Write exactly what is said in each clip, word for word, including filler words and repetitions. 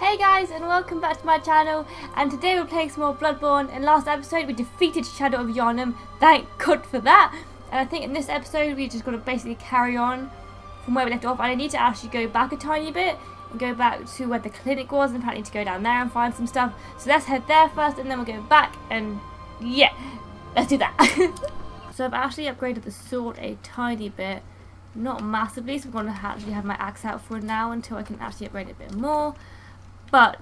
Hey guys, and welcome back to my channel, and today we're playing some more Bloodborne. In last episode we defeated Shadow of Yharnam, thank God for that. And I think in this episode we just got to basically carry on from where we left off. I need to actually go back a tiny bit and go back to where the clinic was, and apparently to go down there and find some stuff. So let's head there first and then we'll go back, and yeah, let's do that. So I've actually upgraded the sword a tiny bit, not massively, so I'm going to actually have my axe out for now until I can actually upgrade it a bit more. But,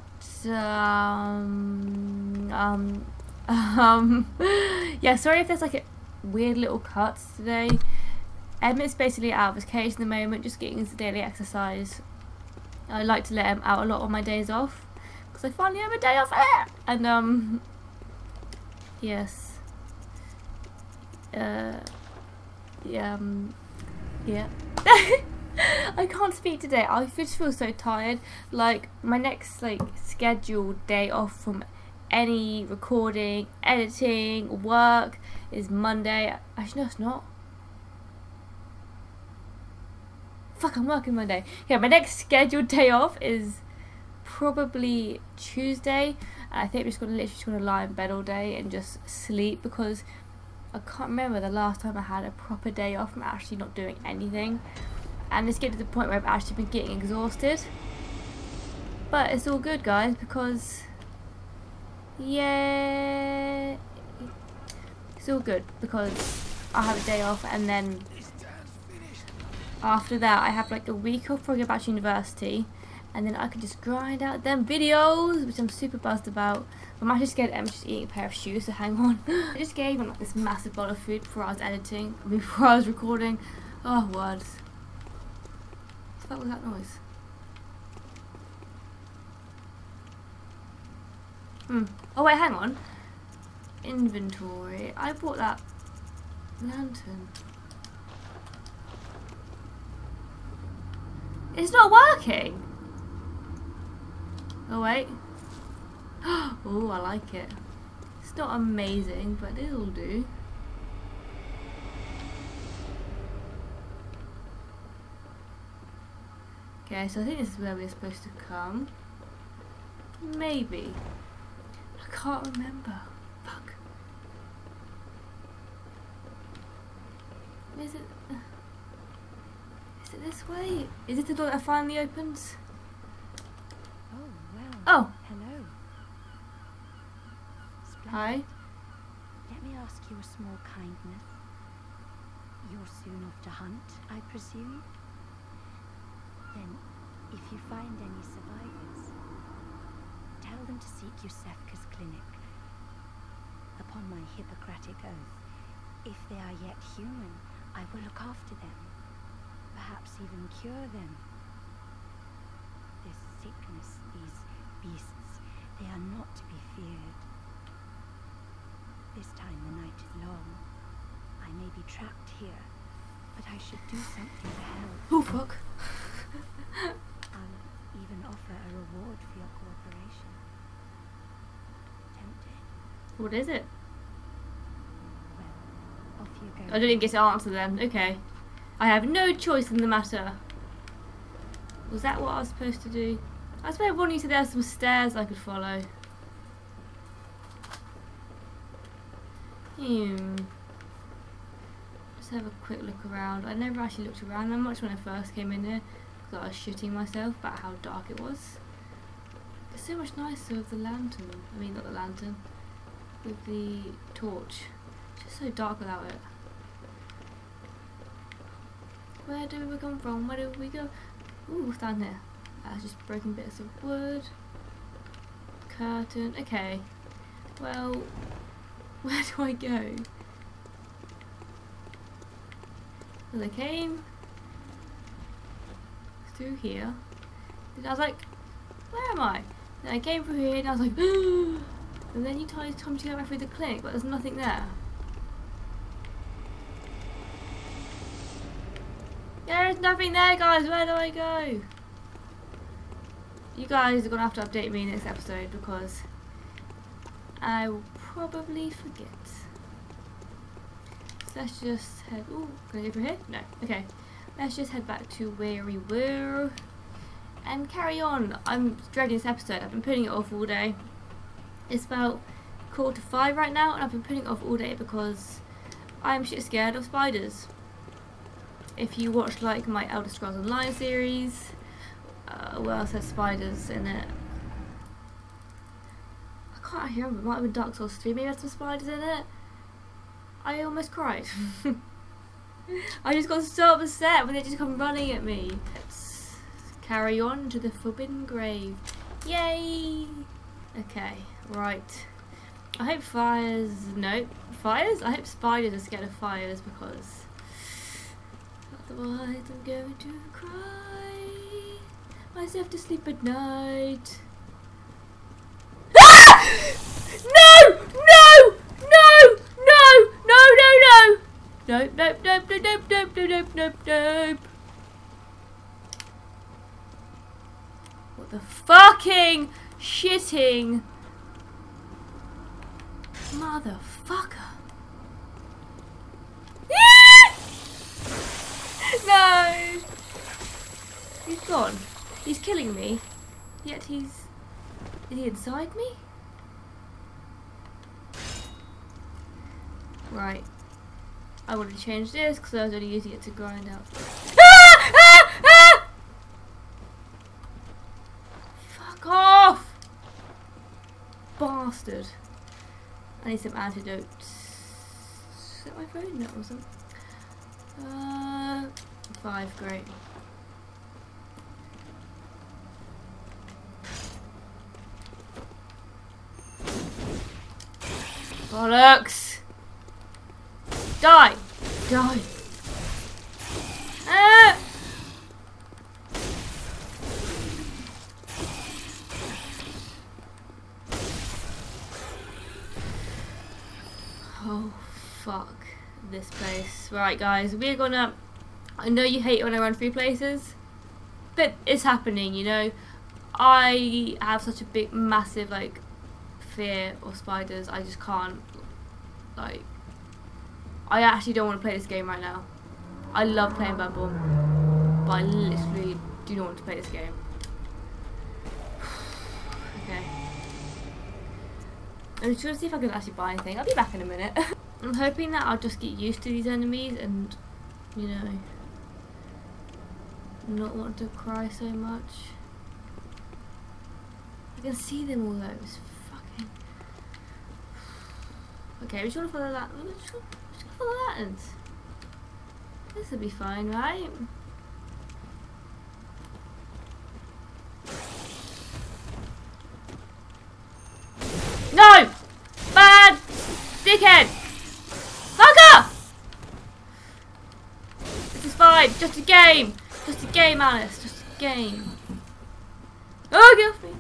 um, um, um, yeah, sorry if there's like a weird little cuts today. Emmett's basically out of his cage at the moment, just getting his daily exercise. I like to let him out a lot on my days off, because I finally have a day off, and, um, yes, uh, yeah, um, yeah. I can't speak today. I just feel so tired. Like, my next like scheduled day off from any recording, editing, work is Monday. Actually no, it's not. Fuck, I'm working Monday. Yeah, my next scheduled day off is probably Tuesday. I think I'm just gonna literally just gonna lie in bed all day and just sleep, because I can't remember the last time I had a proper day off from actually not doing anything. And it's getting to the point where I've actually been getting exhausted. But it's all good, guys, because yeah, it's all good because I have a day off, and then after that I have like a week off before I go back to university, and then I can just grind out them videos, which I'm super buzzed about. I'm actually scared Emma's just eating a pair of shoes, so hang on. I just gave him like this massive bowl of food before I was editing, before I was recording. Oh, words. What was that noise? Hmm. Oh wait, hang on. Inventory. I bought that lantern. It's not working. Oh wait. Oh, I like it. It's not amazing, but it'll do. Okay, so I think this is where we're supposed to come. Maybe. I can't remember. Fuck. Is it... Is it this way? Is it the door that finally opens? Oh, well. Oh! Hello. Splendid. Hi. Let me ask you a small kindness. You're soon off to hunt, I presume? Then, if you find any survivors, tell them to seek Yusefka's clinic. Upon my Hippocratic oath, if they are yet human, I will look after them, perhaps even cure them. This sickness, these beasts, they are not to be feared. This time the night is long. I may be trapped here, but I should do something to help. Oh fuck. I'll even offer a reward for your cooperation. Tempted? What is it? Well, off you go. I don't even get to answer them. Okay. I have no choice in the matter. Was that what I was supposed to do? I suppose one you said there were some stairs I could follow. Hmm. Just have a quick look around. I never actually looked around that much when I first came in here, because I was shitting myself about how dark it was. It's so much nicer with the lantern. I mean, not the lantern. With the torch. It's just so dark without it. Where do we come from? Where do we go? Ooh, what's down here? That's just broken bits of wood. Curtain. Okay. Well, where do I go? Well, I came through here. And I was like, where am I? Then I came through here and I was like, and then you told me to go back through the clinic, but there's nothing there. There's nothing there, guys. Where do I go? You guys are gonna have to update me in this episode, because I will probably forget. So let's just head. Ooh, can I go through here? No. Okay. Let's just head back to where we were. and carry on. I'm dreading this episode. I've been putting it off all day. It's about quarter to five right now, and I've been putting it off all day because I'm shit scared of spiders. If you watch like my Elder Scrolls Online series, uh, what else has spiders in it? I can't actually remember. It might have been Dark Souls three. Maybe had some spiders in it. I almost cried. I just got so upset when they just come running at me. Let's carry on to the forbidden grave. Yay! Okay, right. I hope fires. No, fires? I hope spiders are scared of fires because otherwise I'm going to cry myself to sleep at night. Ah! No! No! No! No! No! No! No! Nope, nope, nope, nope, nope, nope, nope, nope, nope. What the fucking shitting motherfucker. No! He's gone. He's killing me. Yet he's... Is he inside me? Right. I want to change this because I was only using it to grind out. Ah! Ah! Ah! Fuck off! Bastard. I need some antidotes. Is that my phone? No, it wasn't. Uh, five, great. Bollocks! Die! Die! Ah! Oh, fuck this place. Right, guys, we're gonna... I know you hate it when I run through places, but it's happening, you know? I have such a big, massive, like, fear of spiders. I just can't, like... I actually don't want to play this game right now. I love playing Bloodborne, but I literally do not want to play this game. Okay. I'm just going to see if I can actually buy anything. I'll be back in a minute. I'm hoping that I'll just get used to these enemies and, you know, not want to cry so much. I can see them all though. It's fucking... Okay, we just want to follow that. Just want to follow that end. This will be fine, right? No! Bad! Dickhead! Fucker! This is fine. Just a game. Just a game, Alice. Just a game. Oh, get off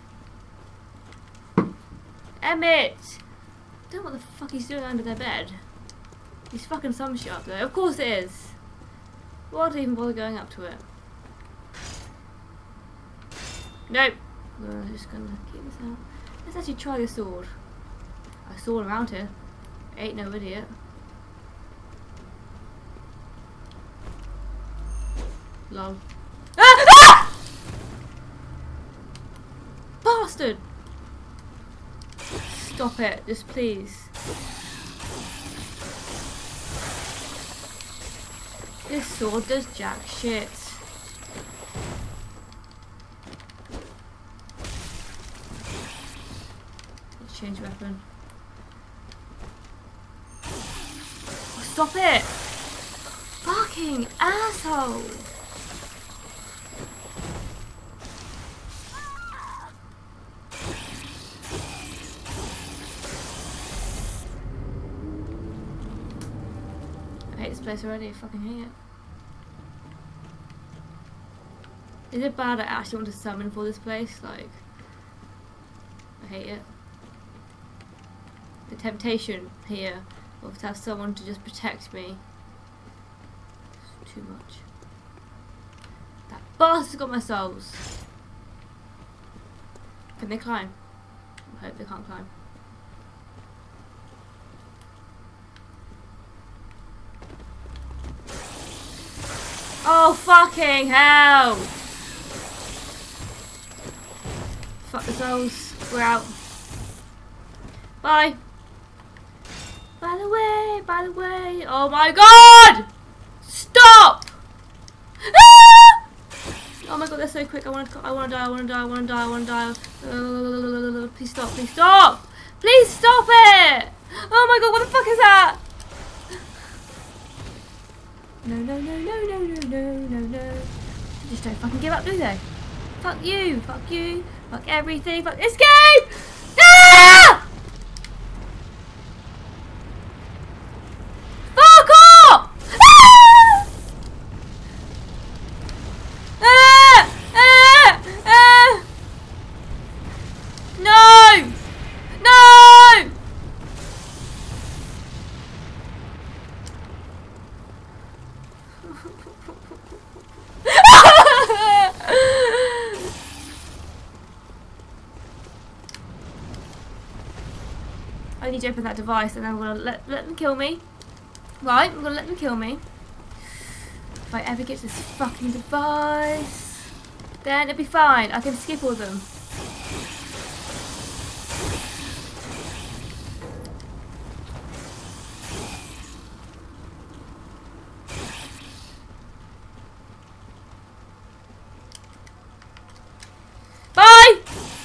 me. Emmett! I don't know what the fuck he's doing under their bed. He's fucking some shit up there. Of course it is. Why would I even bother going up to it? Nope. I'm just gonna keep this out. Let's actually try the sword. I saw around here. Ain't no idiot. Lol. Ah! Ah! Bastard! Stop it, just please. This sword does jack shit. Let's change weapon. Oh, stop it! Fucking asshole! I hate this place already, I fucking hate it. Is it bad I actually want to summon for this place? Like, I hate it. The temptation here of to have someone to just protect me. It's too much. That bastard's got my souls. Can they climb? I hope they can't climb. Oh fucking hell! Fuck the souls. We're out. Bye. By the way, by the way. Oh my god! Stop! Ah! Oh my god, they're so quick. I want to I want to die, I want to die, I want to die, I want to die. Uh, please stop, please stop! Please stop it! Oh my god, what the fuck is that? No, no, no, no, no, no, no, no, no. They just don't fucking give up, do they? Fuck you, fuck you, fuck everything, fuck this game! Ah! Fuck off! Ah! Ah! Ah! Ah! No! No! I need to open that device and then I'm gonna let, let them kill me. Right, I'm gonna let them kill me. If I ever get to this fucking device, then it'll be fine. I can skip all of them. Bye!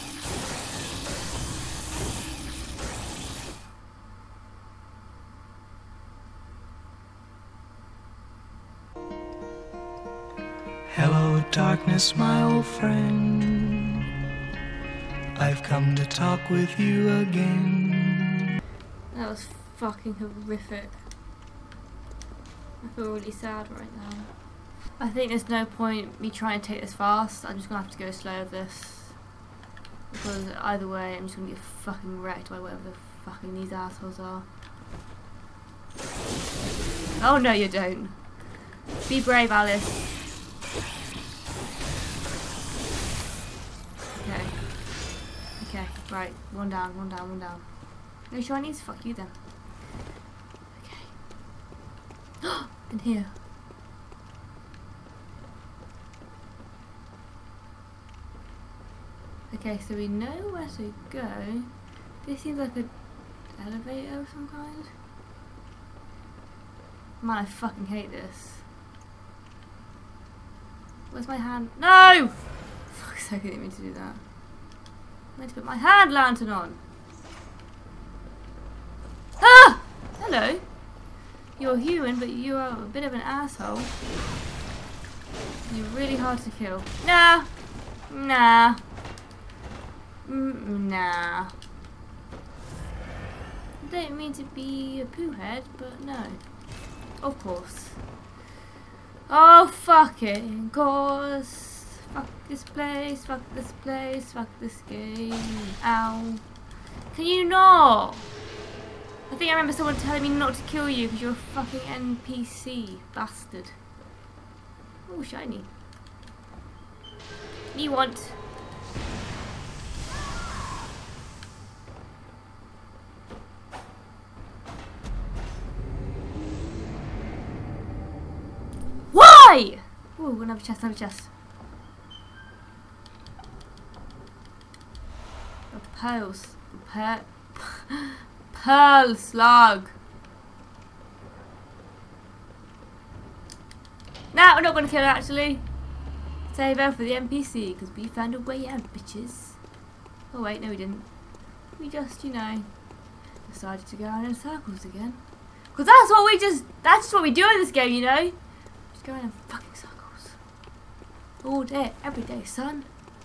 Hello, darkness, my old friend. I've come to talk with you again. That was fucking horrific. I feel really sad right now. I think there's no point me trying to take this fast. I'm just gonna have to go slow with this. Because either way, I'm just gonna get fucking wrecked by whatever the fucking these assholes are. Oh no, you don't. Be brave, Alice. Okay. Okay, right. One down, one down, one down. No shinies? Fuck you then. Okay. In here. Okay, so we know where to go. This seems like an elevator of some kind. Man, I fucking hate this. Where's my hand? No! Fuck's sake, I didn't mean to do that. I meant to put my hand lantern on. Ah! Hello. You're human, but you are a bit of an asshole. You're really hard to kill. Nah. Nah. Mm, nah. I don't mean to be a poo head, but no. Of course. Oh, fucking course. Fuck this place, fuck this place, fuck this game. Ow. Can you not? I think I remember someone telling me not to kill you because you're a fucking N P C. Bastard. Oh, shiny. You want... Why? Ooh, another chest, another chest. A pearls. Per pearl slug. Nah, we're not going to kill her actually. Save her for the N P C because we found a way out, bitches. Oh wait, no we didn't. We just, you know, decided to go around in circles again. Because that's what we just, that's just what we do in this game, you know. Just go around in fucking circles. All day, every day, son.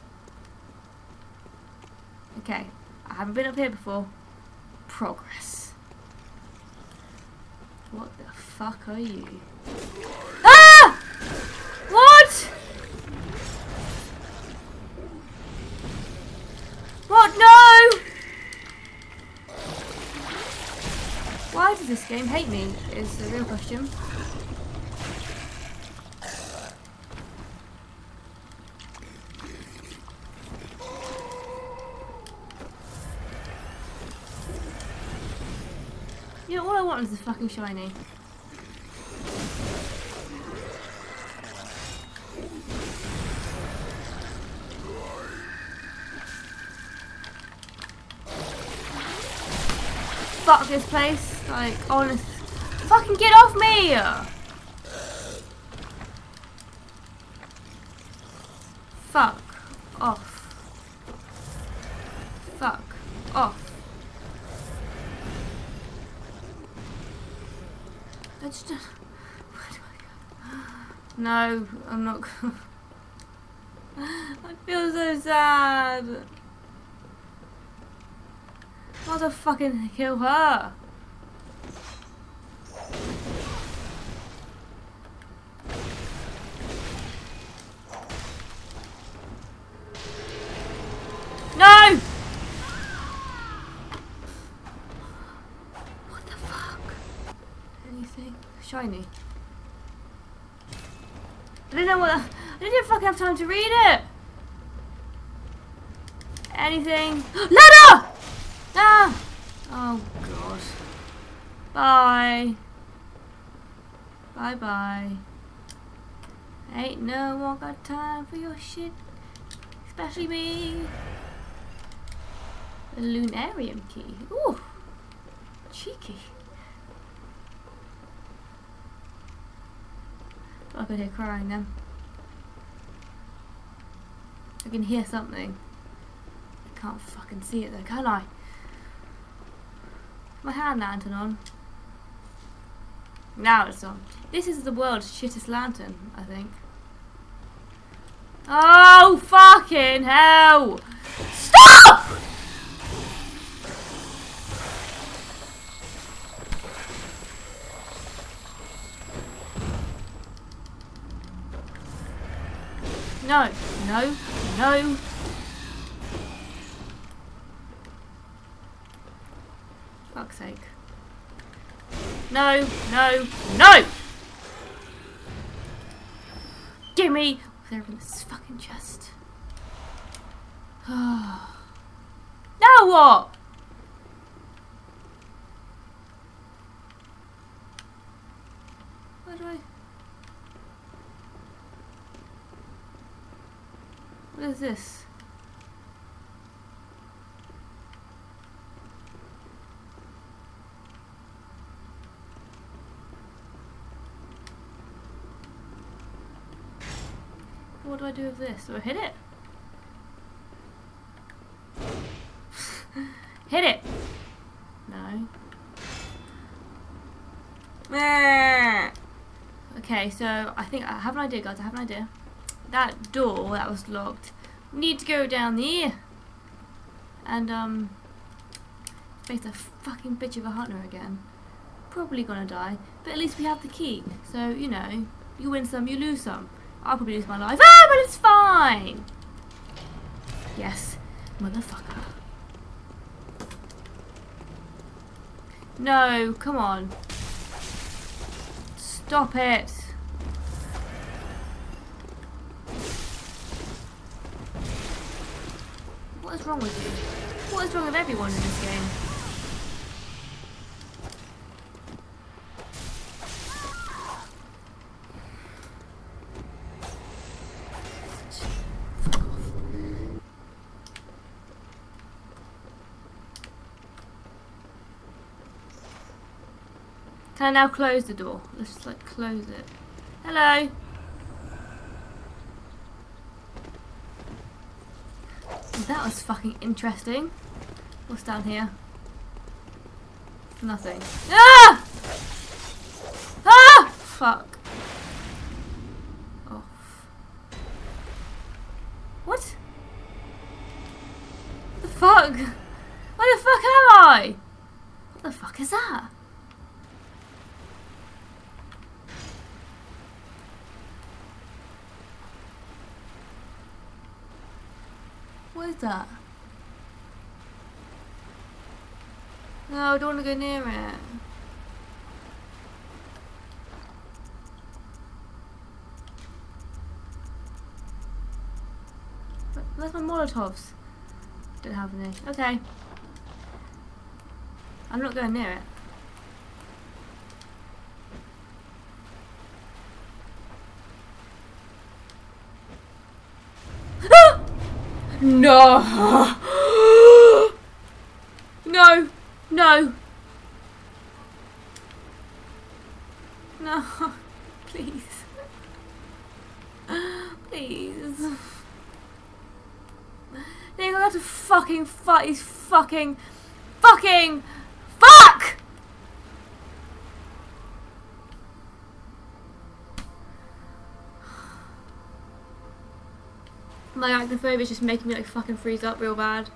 Okay, I haven't been up here before. Progress. What the fuck are you? Ah! What? What? No! Why does this game hate me? Is the real question. You know, all I want is this fucking shiny. fuck this place. Like, honest. Fucking get off me! Fuck off. Fuck off. I just. Where do I go? No, I'm not. I feel so sad. I want to fucking kill her. No! What the fuck? Anything shiny? I didn't know what. The, I didn't even fucking have time to read it. Anything? Ladder! Ah! Oh god. Bye. Bye bye. Ain't no one got time for your shit. Especially me. A lunarium key. Ooh. Cheeky. I could hear crying then. I can hear something. I can't fucking see it though, can I? My hand lantern on. Now it's on. This is the world's shittest lantern, I think. Oh, fucking hell! Stop! No, no, no. Fuck's sake. No, no, no! Gimme! They're in this fucking chest. Now what? Where do I... What is this? What do I do with this? Do I hit it? Hit it! No. Okay, so I think I have an idea, guys. I have an idea. That door that was locked. We need to go down there and um face a fucking bitch of a hunter again. Probably gonna die, but at least we have the key. So you know, you win some, you lose some. I'll probably lose my life. Ah, but it's fine. Yes, motherfucker. No, come on. Stop it. What is wrong with you? What is wrong with everyone in this game? Can I now close the door? Let's just like close it. Hello. That was fucking interesting. What's down here? Nothing. Ah! Ah! Fuck. Off. What? The fuck? Where the fuck am I? What the fuck is that? What is that? No, I don't want to go near it. Where's my Molotovs? Don't have any. Okay. I'm not going near it. No! No! No! have to fucking fight these fucking, fucking, fuck! My arachnophobia is just making me like fucking freeze up real bad.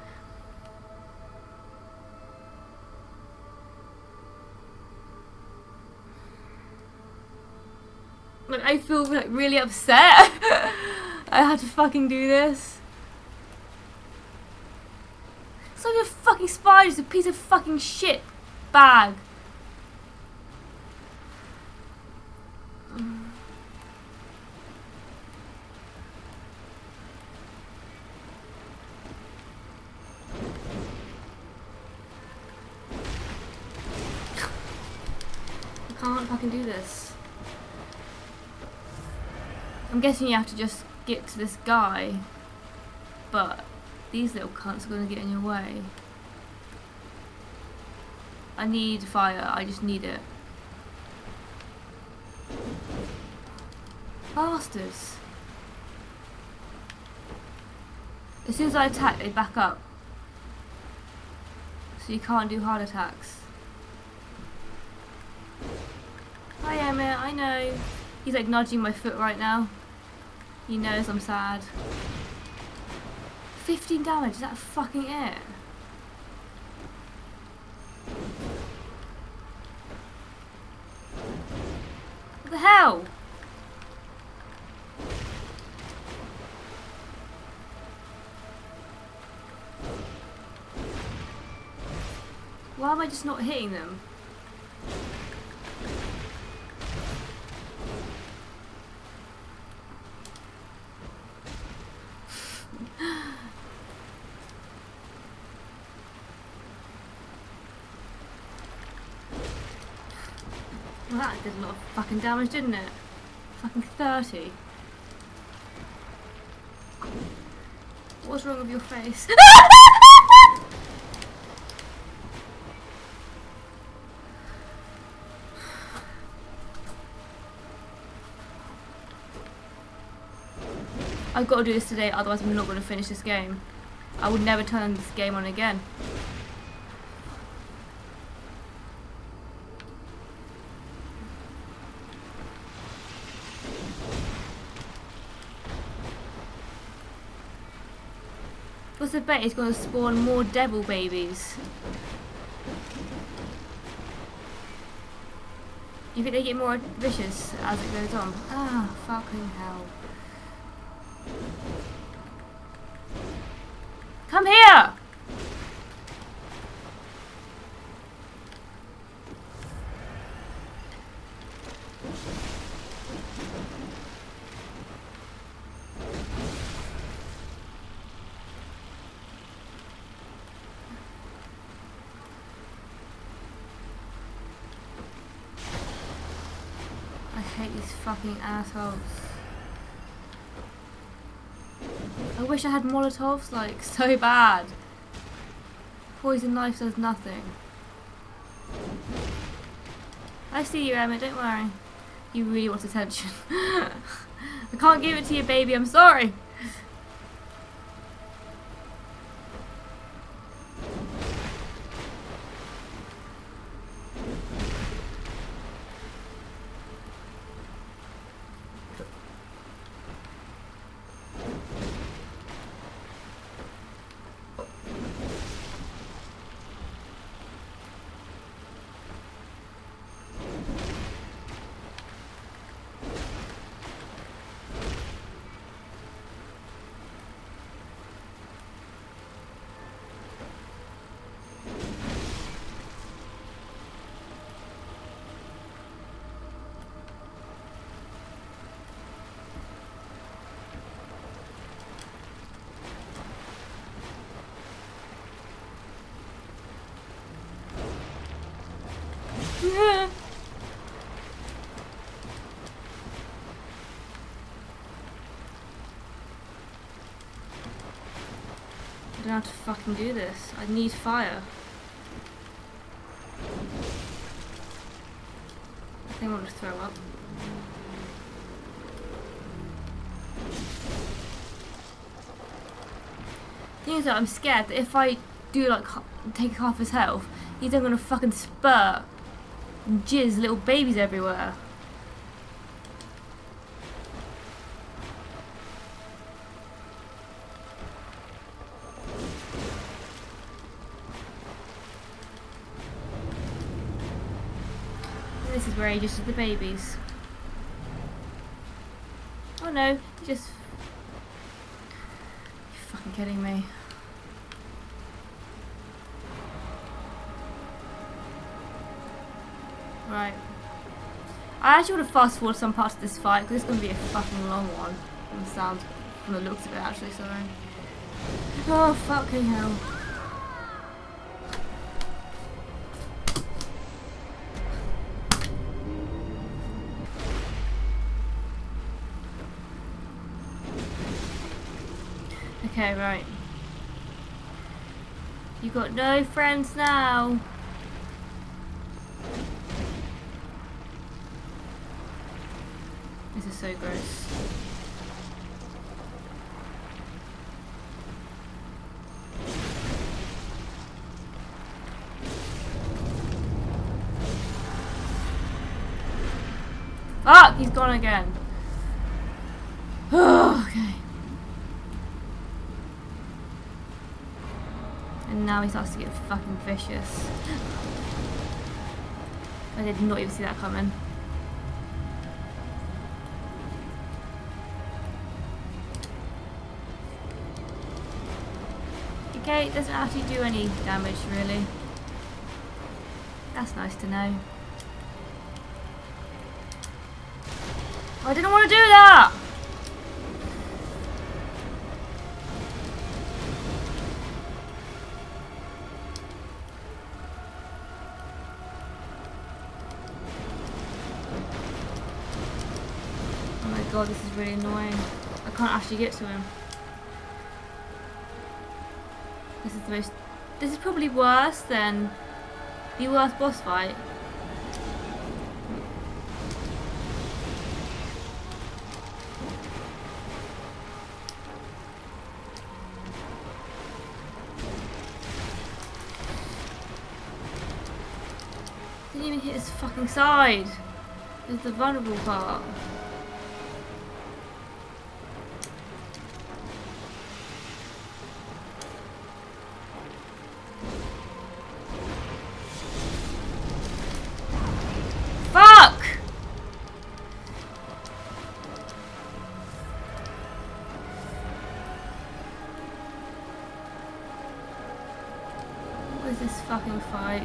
Like I feel like really upset. I had to fucking do this. It's like a fucking spider, it's a piece of fucking shit bag. I can't fucking do this. I'm guessing you have to just get to this guy, but these little cunts are going to get in your way. I need fire, I just need it. Bastards. As soon as I attack, they back up. So you can't do hard attacks. Hi Emmett, I know. He's like nudging my foot right now. He knows I'm sad. fifteen damage, is that fucking it? What the hell? Why am I just not hitting them? Well, that did a lot of fucking damage, didn't it? Fucking thirty. What's wrong with your face? I've got to do this today, otherwise I'm not going to finish this game. I would never turn this game on again. What's the bet? It's going to spawn more devil babies. Do you think they get more vicious as it goes on? Ah, fucking hell. Come here! I hate these fucking assholes. I wish I had Molotovs, like, so bad. Poison knife does nothing. I see you, Emmett, don't worry. You really want attention. I can't give it to you, baby, I'm sorry. Yeah. I don't have to fucking do this. I need fire. I think I want to throw up. thing is that I'm scared that if I do like take half his health, he's then gonna fucking spurt and jizz little babies everywhere. This is where he just is the babies. Oh no, he just... You're fucking kidding me. Right. I actually want to fast forward some parts of this fight because it's going to be a fucking long one. From the sounds, from the looks of it actually, sorry. Oh fucking hell. Okay, right. You got no friends now. This is so gross. Fuck, he's gone again. Oh, okay. And now he starts to get fucking vicious. I did not even see that coming. Okay, it doesn't actually do any damage really. That's nice to know. I didn't want to do that! Oh my god, this is really annoying. I can't actually get to him. This is the most... This is probably worse than the worst boss fight. Didn't even hit his fucking side. It's the vulnerable part. Fuck! What is this fucking fight?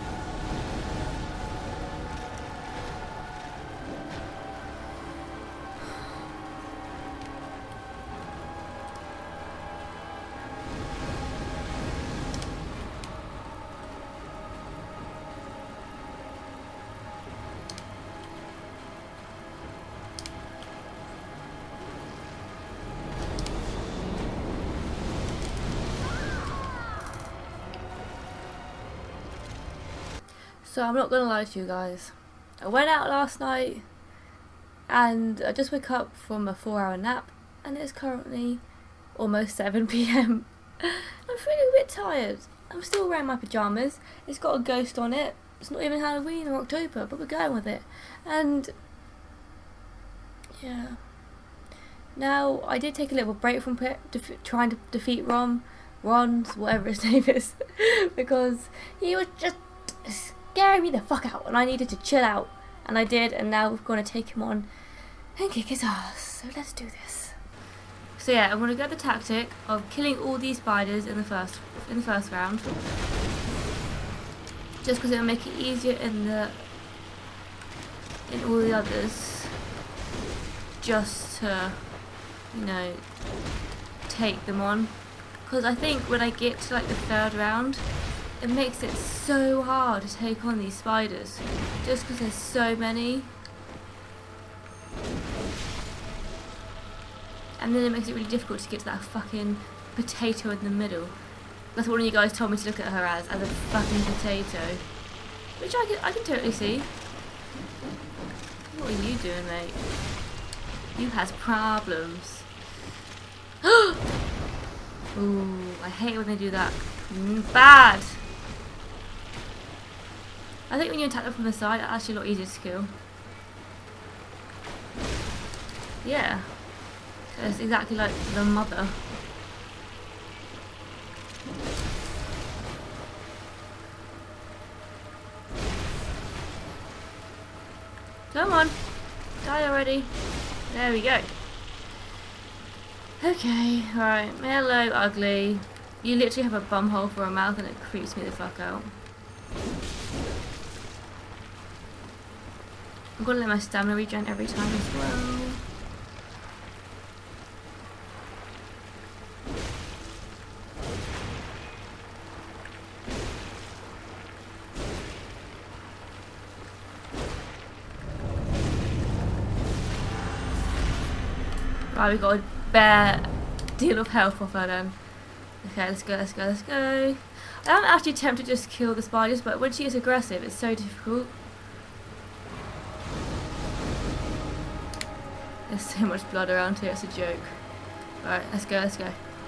So I'm not gonna lie to you guys. I went out last night and I just woke up from a four hour nap and it's currently almost seven p m I'm feeling a bit tired. I'm still wearing my pyjamas. It's got a ghost on it. It's not even Halloween or October, but we're going with it. And yeah. Now I did take a little break from trying to defeat Rom, Ron's, whatever his name is, because he was just scaring me the fuck out and I needed to chill out, and I did, and now we're going to take him on and kick his ass. So let's do this. So yeah, I'm going to go the tactic of killing all these spiders in the first in the first round, just because it'll make it easier in the in all the others, just to, you know, take them on. Because I think when I get to like the third round, it makes it so hard to take on these spiders, just because there's so many. And then it makes it really difficult to get to that fucking potato in the middle. That's what one of you guys told me to look at her as, as a fucking potato. Which I can, I can totally see. What are you doing, mate? You has problems. Ooh, I hate when they do that. Mm, bad! I think when you attack them from the side, it's actually a lot easier to kill. Yeah. So it's exactly like the mother. Come on. Die already. There we go. Okay, right. Hello, ugly. You literally have a bum hole for a mouth and it creeps me the fuck out. I'm gonna let my stamina regen every time as well. Right, we got a bare deal of health off her then. Okay, let's go, let's go, let's go. I am actually tempted to just kill the spiders, but when she gets aggressive, it's so difficult. There's so much blood around here, it's a joke. Right, let's go, let's go.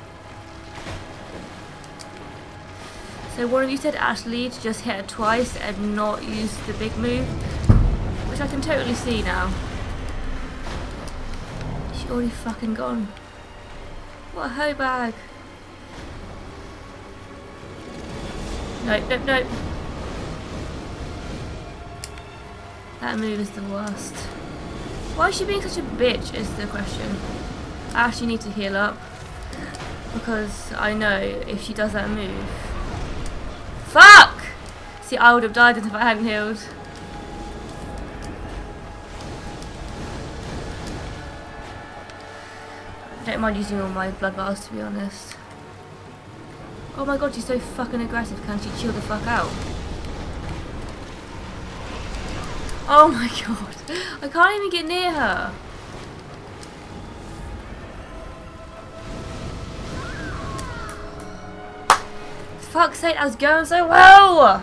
So one of you said Ashley to just hit her twice and not use the big move, which I can totally see now. She's already fucking gone. What a hoe bag. Nope, nope, nope. That move is the worst. Why is she being such a bitch is the question. I actually need to heal up. Because I know if she does that move... Fuck! See, I would have died if I hadn't healed. I don't mind using all my blood vials, to be honest. Oh my god, she's so fucking aggressive. Can she chill the fuck out? Oh my god. I can't even get near her. Fuck's sake, I was going so well!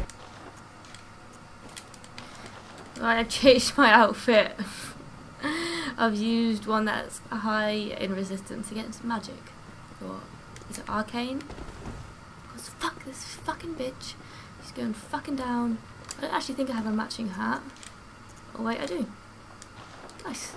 Right, I've changed my outfit. I've used one that's high in resistance against magic. Or is it arcane? Because fuck this fucking bitch. She's going fucking down. I don't actually think I have a matching hat. Oh wait, I do. Nice.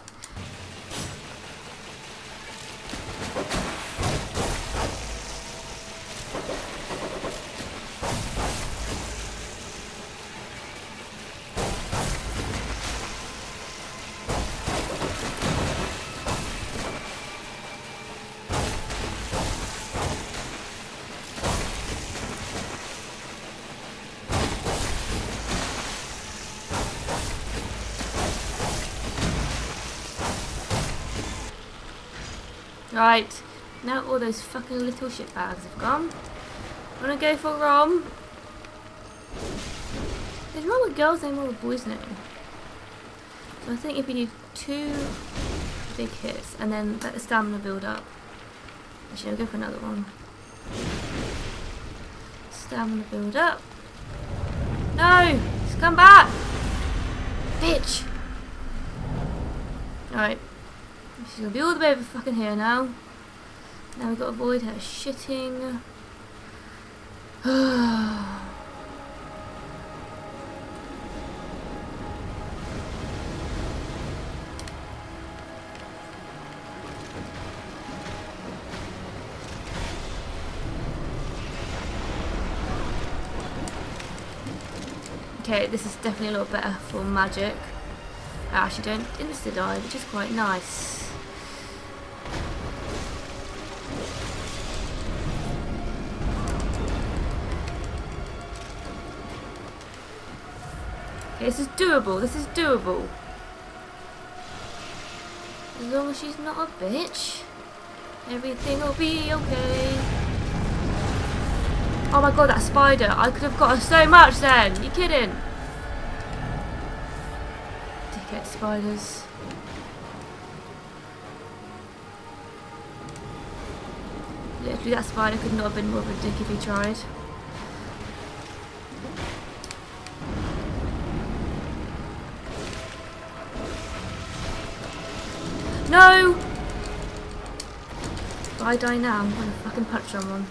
Right, now all those fucking little shit bags have gone. Wanna go for ROM? There's more with girls than more with boys now. So I think if you do two big hits and then let the stamina build up. Actually, I'll go for another one. Stamina build up. No! Just come back! Bitch! Alright. She's gonna be all the way over fucking here now. Now we've got to avoid her shitting. Okay, this is definitely a lot better for magic. I actually don't insta-die, which is quite nice. Okay, this is doable, this is doable. As long as she's not a bitch, everything will be okay. Oh my god, that spider, I could have got her so much then, you kidding? Dickhead spiders. Literally that spider could not have been more of a dick if he tried. No! I die now, I'm gonna fucking punch someone.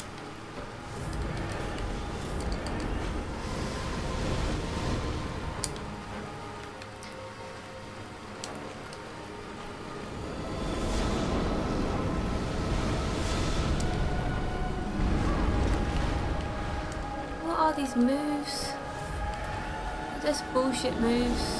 What are these moves? They're just bullshit moves.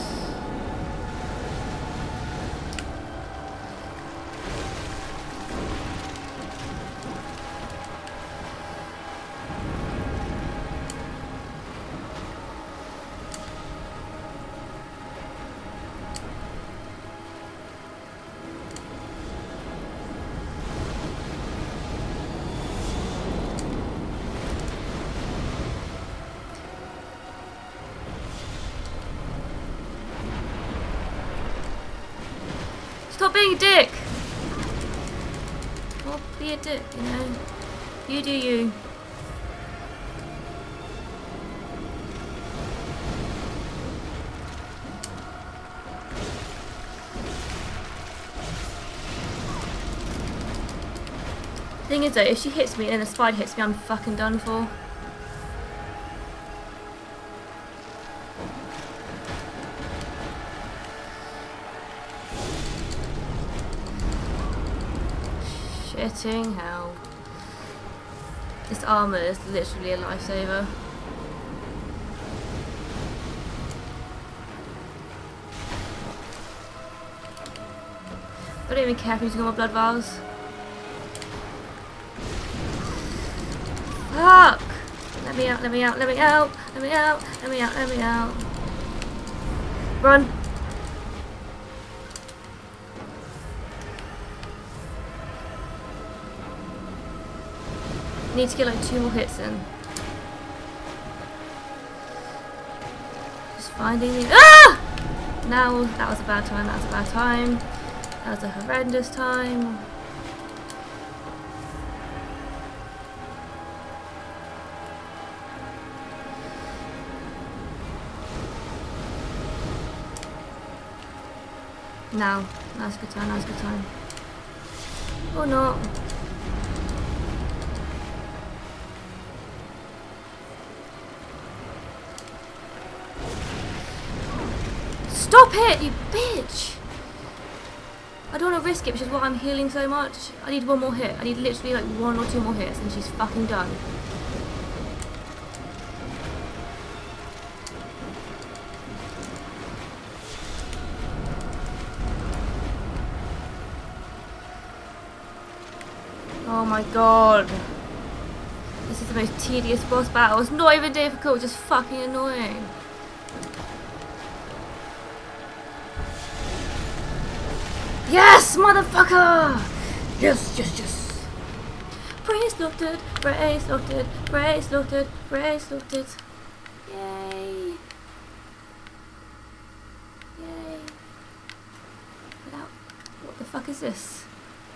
Stop being a dick! Well, be a dick, you know. You do you. Thing is though, if she hits me and then the spider hits me, I'm fucking done for. Shitting hell. This armour is literally a lifesaver. I don't even care if I'm using all my blood vials. Fuck! Let me out, let me out, let me out, let me out, let me out, let me out. Run! Need to get like two more hits in. Just finding the- Ah! Now, that was a bad time, that was a bad time. That was a horrendous time. Now, now's a good time, now's a good time. Or not. Stop it, you bitch! I don't want to risk it, which is why I'm healing so much. I need one more hit. I need literally like one or two more hits and she's fucking done. Oh my god. This is the most tedious boss battle. It's not even difficult, just fucking annoying. Yes, motherfucker! Yes, yes, yes. Praise looted, praise looted, praise looted, praise looted. Yay. Yay. Without, what the fuck is this?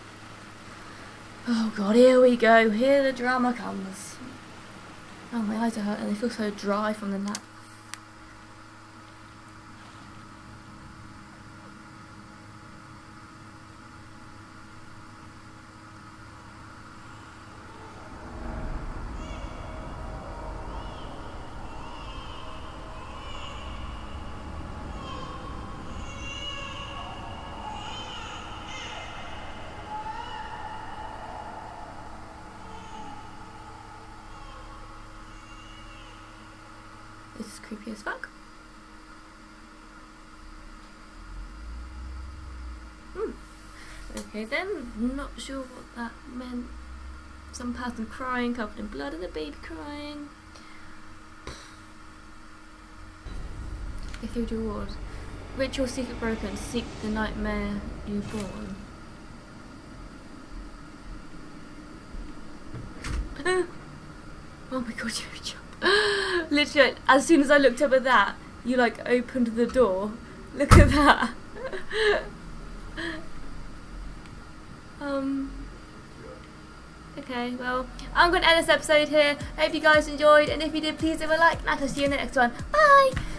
Oh god, here we go. Here the drama comes. Oh, my eyes are hurting. They feel so dry from the nap. This is creepy as fuck. Hmm. Okay then, not sure what that meant. Some person crying, covered in blood, and a baby crying. Ethereal reward. Ritual secret broken. Seek the nightmare you born. Oh my god, you jump. Literally, as soon as I looked up at that, you like opened the door. Look at that. um. Okay, well, I'm going to end this episode here. Hope you guys enjoyed, and if you did, please leave a like, and I'll see you in the next one. Bye!